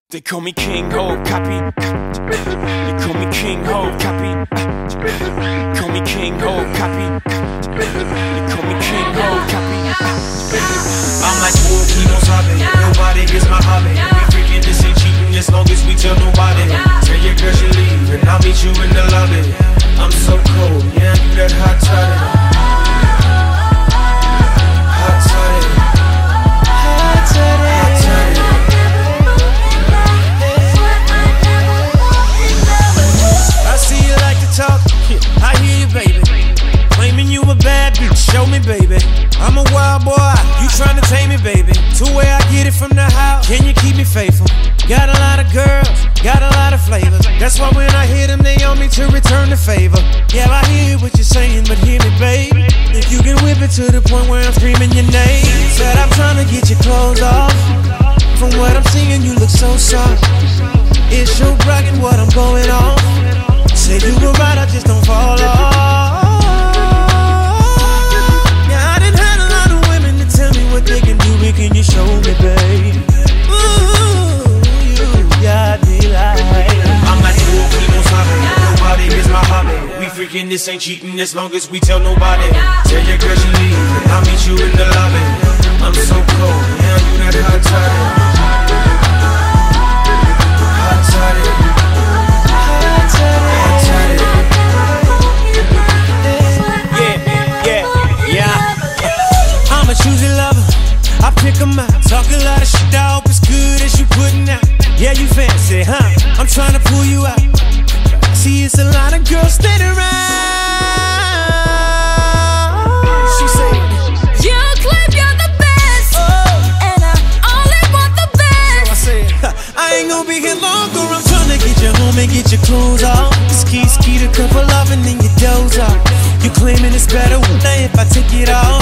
They call me King Ho, copy. They call me King Ho, copy. Call me King Ho, copy. They call me King Ho, copy. I'm like, oh, he don't stop it. Nobody gets my hobby. We freaking this ain't cheating as long as we tell nobody. Tell your girl she leave and I'll meet you in the lobby. I'm so cold, yeah, you that hot toddy. Hot toddy. Hot toddy. Hot toddy. I see you like to talk, I hear you, baby. Claiming you a bad bitch, show me, baby. I'm a wild boy, you tryna tame me, baby. To where I get it from the house, can you keep me faithful? Got a lot of girls, got a lot of flavors. That's why when I hit them, they on me to return the favor. Yeah, I hear what you're saying, but hear me, babe. If you can whip it to the point where I'm screaming your name. Said I'm tryna get your clothes off. From what I'm seeing, you look so soft. It's your bragging what I'm going on. Say you were right, I just don't fall off. Yeah, I done had a lot of women to tell me what they can do, but can you show me, babe? Ooh, you got me like I'm like, oh, we don't stop it. Nobody is my hobby. We freaking this ain't cheating as long as we tell nobody. Tell your girl she leave and I'll meet you in the lobby. I'm so cold, yeah, you that hot toddy. Hot toddy. Hot toddy. I'm a choosy lover, I pick 'em out. Talk a lot of shit, I hope it's good as you putting out. Yeah, you fancy, huh? I'm trying to pull you out. See, it's a lot of girls standing around. She said, you claim you're the best, and I only want the best. So I said, I ain't gonna be here longer. I'm trying to get you home and get your clothes off. Ski, a couple off and then you doze off. You claiming it's better if I take it off.